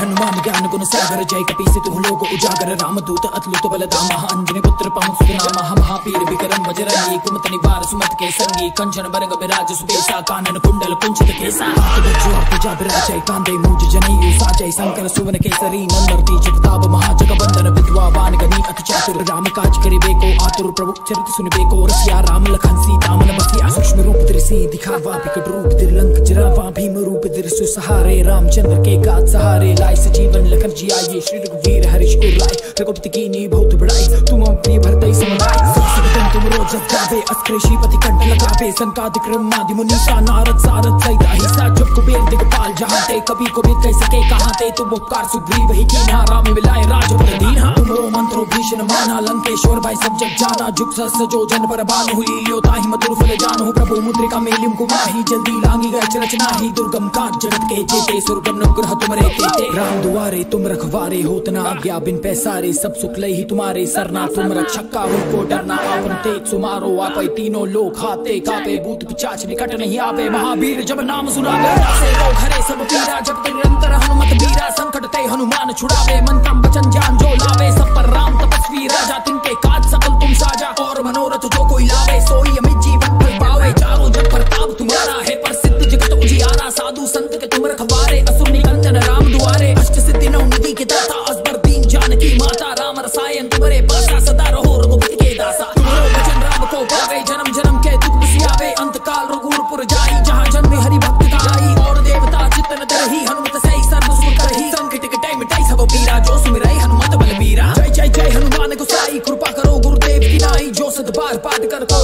हनुमान ज्ञान गुण सागर जय कपीस तुम लोग उजागर रामदूत अतुलित बलधामा अंजनी पुत्र पवन सुत नामा महावीर विक्रम बजरंगी कुमत निवार सुमत के संगी कंचन बरंग विराज सुबेसा कानन कुंडल कुंचित केसा पूजा विराजय कांदे मूज जनेयु साजय शंकर सुवन केसरी नंदर्ती जगताप महाजगवंदन विद्वा वान गणी अति चातुर राम काज करिबे को आतुर प्रभु चरित सुनिबे को रसिया राम लखन सीता मन बसिया सूक्ष्म रूप दृश्य दिखावा विकट रूप दिलंक जरावा भीम रूप दृश्य सहारे रामचंद्र के काज सहारे लाय सजीवन लखन जी आये श्री रघुवीर हरीश को लाए रघुपति की नी बहुत बड़ाई तुम अपनी भरतई समुदाय तुम रोज गावे अस्त्र श्रीपति कंठ लगावे संकादिक ब्रह्मादि मुनीसा नारद सारद सहित अहिसा जब कुबेर दिगपाल जहाँ ते कभी को भी कह सके कहाँ ते तुम उपकार सुग्रीव ही कीन्हा राम मिलाए राजपद दीन्हा तुमरो मंत्रो भीषण माना लंकेश्वर भाई सब जग जाना जुग सहस्र जो जन पर बानु हुई योताहि मधुर फल जानु प्रभु मुद्रिका मेलिम कुमाही जल्दी लांगी गए रचना ही दुर्गम काज जगत के जेते सुरगम अनुग्रह तुमरे तेते राम दुआरे तुम रखवारे होत न आज्ञा बिन पैसारे सब सुख लई ही तुम्हारे सरना तुम रक्षक का को डरना आपन तेज सुमारो आपै तीनों लोग खाते कापे भूत पिशाच निकट नहीं आवे महावीर जब नाम सुनावे से लोग हरे सब पीरा जब निरंतर हनुमत बीरा संकट ते हनुमान छुड़ावे मंत्रम वचन ज्ञान जो लावे सब पर राम तपस्वी राजा तिनके काज सकल तुम साजा और मनोरथ जो कोई लावे सोई अमित जीवन फल पावे चारों जग प्रताप तुम्हारा है प्रसिद्ध जगत उजियारा साधु संत के तुम रखवारे असुर निकंदन राम दुआरे अष्ट सिद्धि नौ निधि के दाता असबर दीन जानकी माता राम रसायन तुम्हारे पासा सदा रहो रघुपति के दासा तुम्हारो वचन राम को पावे जन्म जन्म के दुख सियावे अंत काल रघुपुर जाई जहाँ जन्म हरि भक्त का आई और देवता चित्तन दरही हनुमत सही सर्व सुख करही संकट के टाइम मिटाई सब पीरा जो सुमिरई हनुमत बलबीरा जय जय जय हनुमान गोसाई कृपा करो गुरुदेव की नाई जो सत बार पाठ कर